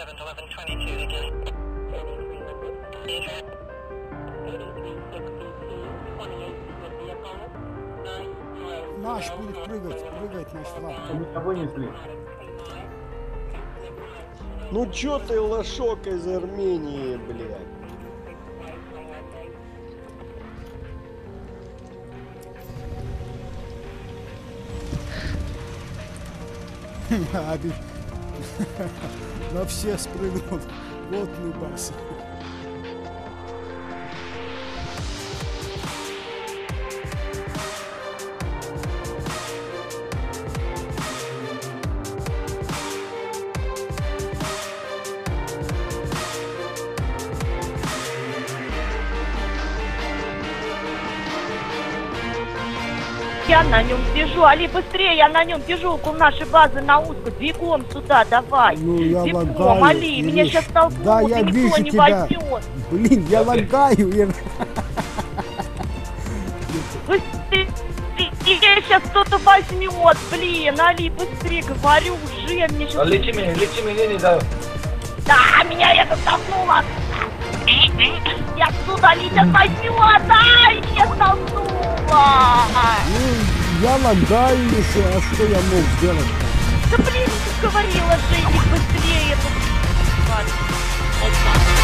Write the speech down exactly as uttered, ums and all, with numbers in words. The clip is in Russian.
Наш будет прыгать, прыгать наш флаг. Они вынесли. Ну чё ты, лошок из Армении, блядь? Аби. На все спрыгнул. Вот лыбас. Я на нем бежу, Али, быстрее, я на нем бежу, около нашей базы на узко, бегом сюда, давай. Ну, я бегом, лагаю, Али, меня видишь? сейчас толкнут, Да, я и никто вижу не тебя. возьмет. Блин, я лагаю. Я... Быстрее, сейчас кто-то возьмет, блин, Али, быстрее, говорю уже, мне сейчас... Лети меня, лети меня, не даю. Да, меня это толкнуло. Я отсюда, Али, сейчас возьмет, ай, я толкнула. Ну, я лагаю еще, а что я мог сделать? Да блин, ты говорила, Женик, быстрее. Ладно.